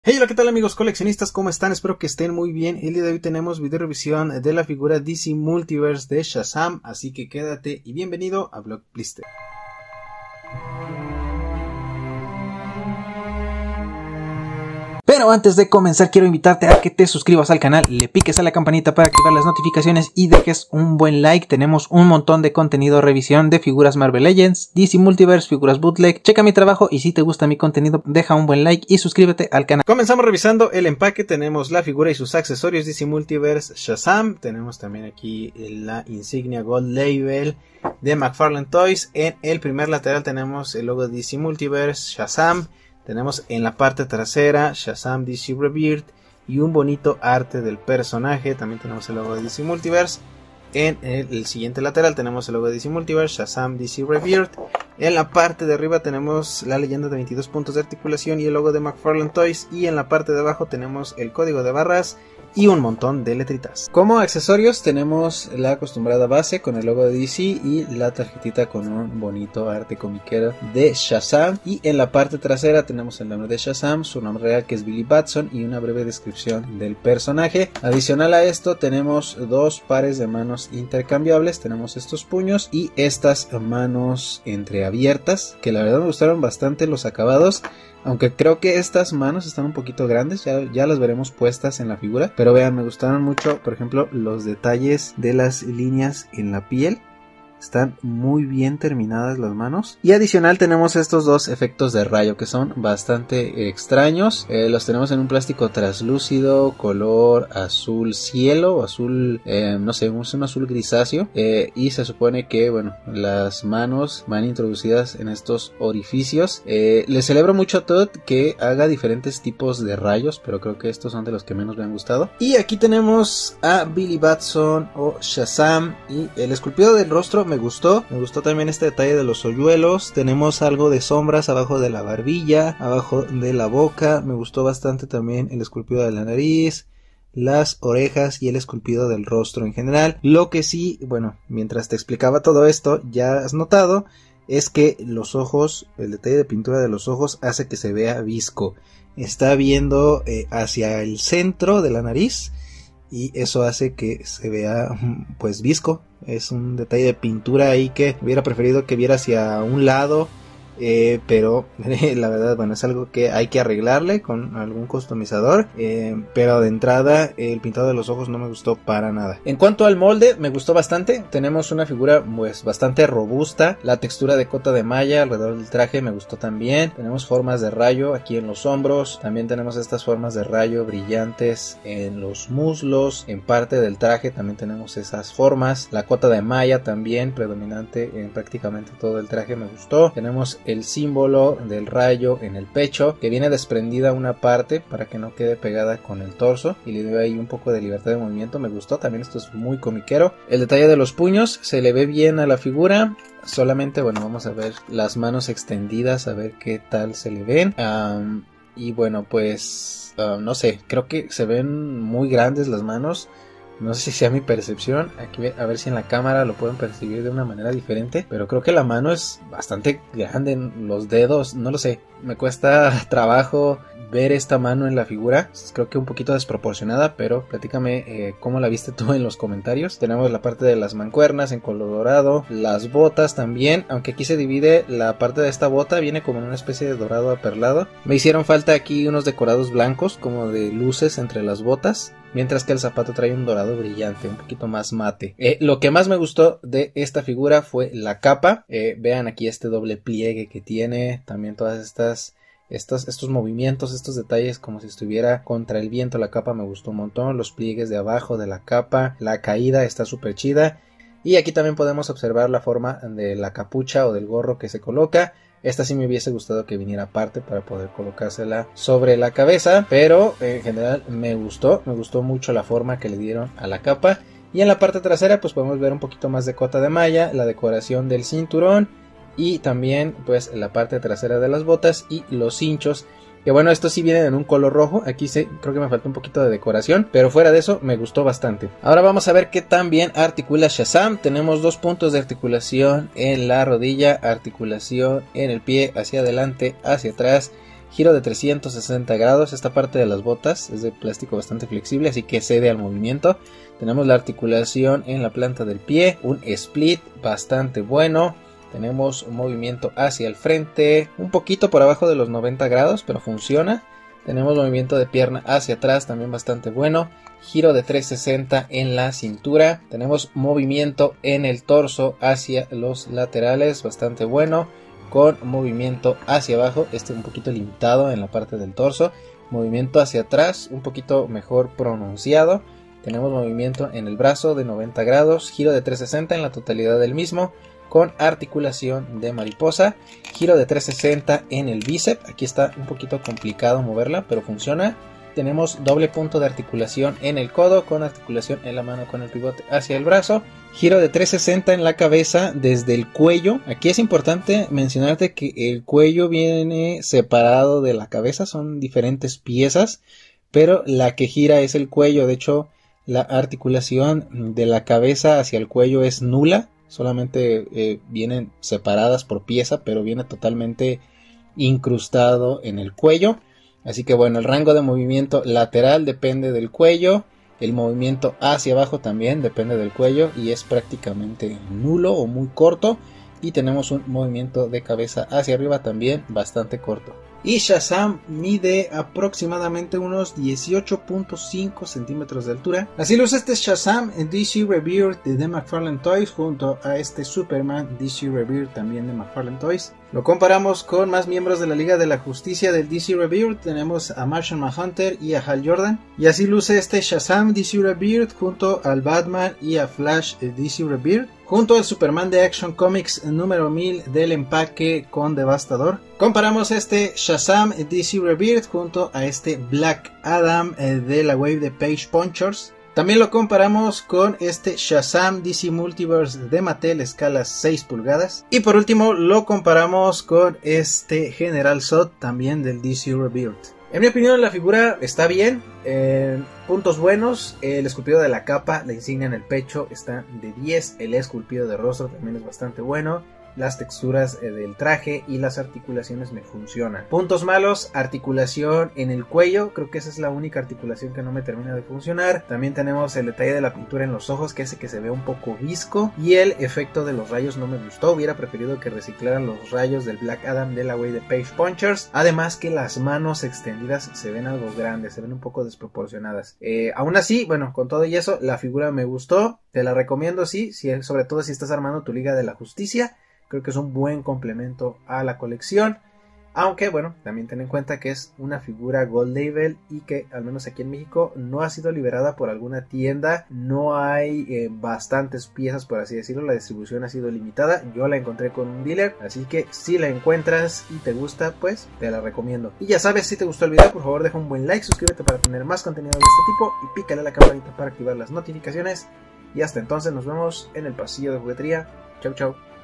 Hey, hola, ¿qué tal amigos coleccionistas? ¿Cómo están? Espero que estén muy bien. El día de hoy tenemos video revisión de la figura DC Multiverse de Shazam, así que quédate y bienvenido a Blockbuster. Pero antes de comenzar quiero invitarte a que te suscribas al canal, le piques a la campanita para activar las notificaciones y dejes un buen like. Tenemos un montón de contenido, revisión de figuras Marvel Legends, DC Multiverse, figuras bootleg. Checa mi trabajo y si te gusta mi contenido deja un buen like y suscríbete al canal. Comenzamos revisando el empaque. Tenemos la figura y sus accesorios DC Multiverse Shazam. Tenemos también aquí la insignia Gold Label de McFarlane Toys. En el primer lateral tenemos el logo de DC Multiverse Shazam. Tenemos en la parte trasera Shazam DC Rebirth y un bonito arte del personaje. También tenemos el logo de DC Multiverse. En el siguiente lateral tenemos el logo de DC Multiverse Shazam DC Rebirth. En la parte de arriba tenemos la leyenda de 22 puntos de articulación y el logo de McFarlane Toys. Y en la parte de abajo tenemos el código de barras y un montón de letritas. Como accesorios tenemos la acostumbrada base con el logo de DC y la tarjetita con un bonito arte comiquero de Shazam. Y en la parte trasera tenemos el nombre de Shazam, su nombre real que es Billy Batson y una breve descripción del personaje. Adicional a esto tenemos dos pares de manos intercambiables. Tenemos estos puños y estas manos entreabiertas que la verdad me gustaron bastante los acabados. Aunque creo que estas manos están un poquito grandes, ya las veremos puestas en la figura. Pero vean, me gustaron mucho, por ejemplo, los detalles de las líneas en la piel. Están muy bien terminadas las manos. Y adicional tenemos estos dos efectos de rayo que son bastante extraños. Los tenemos en un plástico translúcido, color azul cielo o azul, no sé, es un azul grisáceo. Y se supone que, bueno, las manos van introducidas en estos orificios. Le celebro mucho a Todd que haga diferentes tipos de rayos, pero creo que estos son de los que menos me han gustado. Y aquí tenemos a Billy Batson o Shazam y el esculpido del rostro. Me gustó también este detalle de los hoyuelos. Tenemos algo de sombras abajo de la barbilla, abajo de la boca. Me gustó bastante también el esculpido de la nariz, las orejas y el esculpido del rostro en general. Lo que sí, bueno, mientras te explicaba todo esto, ya has notado es que los ojos, el detalle de pintura de los ojos hace que se vea visco. Está viendo hacia el centro de la nariz y eso hace que se vea pues visco. Es un detalle de pintura ahí que hubiera preferido que viera hacia un lado, pero la verdad, bueno, es algo que hay que arreglarle con algún customizador, pero de entrada el pintado de los ojos no me gustó para nada. En cuanto al molde, me gustó bastante. Tenemos una figura pues bastante robusta. La textura de cota de malla alrededor del traje me gustó también. Tenemos formas de rayo aquí en los hombros. También tenemos estas formas de rayo brillantes en los muslos. En parte del traje también tenemos esas formas. La cota de malla también predominante en prácticamente todo el traje me gustó. Tenemos el símbolo del rayo en el pecho, que viene desprendida una parte para que no quede pegada con el torso y le dio ahí un poco de libertad de movimiento. Me gustó, también esto es muy comiquero. El detalle de los puños se le ve bien a la figura. Solamente, bueno, vamos a ver las manos extendidas, a ver qué tal se le ven. Y bueno, pues no sé, creo que se ven muy grandes las manos. No sé si sea mi percepción, aquí a ver si en la cámara lo pueden percibir de una manera diferente, pero creo que la mano es bastante grande, los dedos, no lo sé, me cuesta trabajo ver esta mano en la figura, creo que un poquito desproporcionada, pero platícame cómo la viste tú en los comentarios. Tenemos la parte de las mancuernas en color dorado, las botas también, aunque aquí se divide la parte de esta bota, viene como en una especie de dorado aperlado. Me hicieron falta aquí unos decorados blancos como de luces entre las botas, mientras que el zapato trae un dorado brillante, un poquito más mate. Lo que más me gustó de esta figura fue la capa. Vean aquí este doble pliegue que tiene, también todas estos movimientos, estos detalles como si estuviera contra el viento. La capa me gustó un montón, los pliegues de abajo de la capa, la caída está súper chida. Y aquí también podemos observar la forma de la capucha o del gorro que se coloca. Esta sí me hubiese gustado que viniera aparte para poder colocársela sobre la cabeza, pero en general me gustó mucho la forma que le dieron a la capa. Y en la parte trasera pues podemos ver un poquito más de cota de malla, la decoración del cinturón y también pues la parte trasera de las botas y los cinchos. Que bueno, estos sí vienen en un color rojo. Aquí creo que me falta un poquito de decoración, pero fuera de eso me gustó bastante. Ahora vamos a ver qué tan bien articula Shazam. Tenemos 2 puntos de articulación en la rodilla, articulación en el pie, hacia adelante, hacia atrás giro de 360 grados. Esta parte de las botas es de plástico bastante flexible, así que cede al movimiento. Tenemos la articulación en la planta del pie, un split bastante bueno. Tenemos un movimiento hacia el frente, un poquito por abajo de los 90 grados, pero funciona. Tenemos movimiento de pierna hacia atrás, también bastante bueno. Giro de 360 en la cintura. Tenemos movimiento en el torso hacia los laterales, bastante bueno. Con movimiento hacia abajo, un poquito limitado en la parte del torso. Movimiento hacia atrás, un poquito mejor pronunciado. Tenemos movimiento en el brazo de 90 grados. Giro de 360 en la totalidad del mismo, con articulación de mariposa. Giro de 360 en el bíceps. Aquí está un poquito complicado moverla, pero funciona. Tenemos doble punto de articulación en el codo, con articulación en la mano con el pivote hacia el brazo. Giro de 360 en la cabeza desde el cuello. Aquí es importante mencionarte que el cuello viene separado de la cabeza, son diferentes piezas, pero la que gira es el cuello. De hecho, la articulación de la cabeza hacia el cuello es nula. Solamente vienen separadas por pieza, pero viene totalmente incrustado en el cuello. Así que bueno, el rango de movimiento lateral depende del cuello. El movimiento hacia abajo también depende del cuello y es prácticamente nulo o muy corto. Y tenemos un movimiento de cabeza hacia arriba también bastante corto. Y Shazam mide aproximadamente unos 18.5 centímetros de altura. Así luce este Shazam en DC Rebirth de McFarlane Toys junto a este Superman DC Rebirth también de McFarlane Toys. Lo comparamos con más miembros de la Liga de la Justicia del DC Rebirth. Tenemos a Martian Manhunter y a Hal Jordan. Y así luce este Shazam DC Rebirth junto al Batman y a Flash DC Rebirth, junto al Superman de Action Comics número 1000 del empaque con Devastador. Comparamos este Shazam DC Rebirth junto a este Black Adam de la Wave de Page Punchers. También lo comparamos con este Shazam DC Multiverse de Mattel escala 6 pulgadas. Y por último lo comparamos con este General Zod también del DC Rebirth. En mi opinión la figura está bien, puntos buenos. El esculpido de la capa, la insignia en el pecho está de 10. El esculpido de rostro también es bastante bueno. Las texturas del traje y las articulaciones me funcionan. Puntos malos: articulación en el cuello, creo que esa es la única articulación que no me termina de funcionar. También tenemos el detalle de la pintura en los ojos, que hace que se vea un poco visco, y el efecto de los rayos no me gustó. Hubiera preferido que reciclaran los rayos del Black Adam de la Way de Page Punchers. Además que las manos extendidas se ven algo grandes, se ven un poco desproporcionadas. Aún así, bueno, con todo y eso, la figura me gustó, te la recomiendo, sí, sobre todo si estás armando tu Liga de la Justicia. Creo que es un buen complemento a la colección. Aunque bueno, también ten en cuenta que es una figura Gold Label y que al menos aquí en México no ha sido liberada por alguna tienda. No hay bastantes piezas, por así decirlo. La distribución ha sido limitada. Yo la encontré con un dealer, así que si la encuentras y te gusta, pues te la recomiendo. Y ya sabes, si te gustó el video, por favor deja un buen like, suscríbete para tener más contenido de este tipo y pícale a la campanita para activar las notificaciones. Y hasta entonces nos vemos en el pasillo de juguetería. Chau chau.